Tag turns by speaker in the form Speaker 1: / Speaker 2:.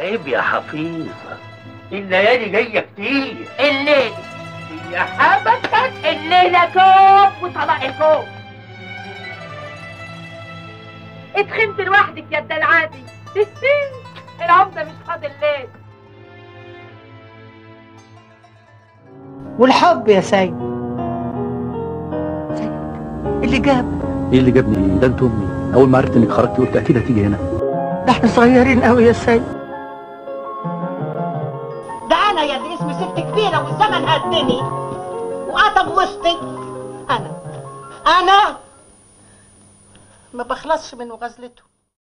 Speaker 1: عيب يا حفيظة، الليالي جاية كتير.
Speaker 2: الليلة
Speaker 1: يا حبكت
Speaker 2: الليلة كوب وطلاق الكوب. اتخنت لوحدك يا الدلعادي. العمدة مش فاضل ليل.
Speaker 3: والحب يا سيد. اللي جاب
Speaker 4: ايه اللي جابني؟ ده انت امي. اول ما عرفت انك خرجتي قلت اكيد هتيجي هنا.
Speaker 3: ده احنا صغيرين قوي يا سيد.
Speaker 5: ده انا يا اللي اسمي ست كبيره والزمن هدني وقطم وسطي. انا ما بخلصش من غزلته.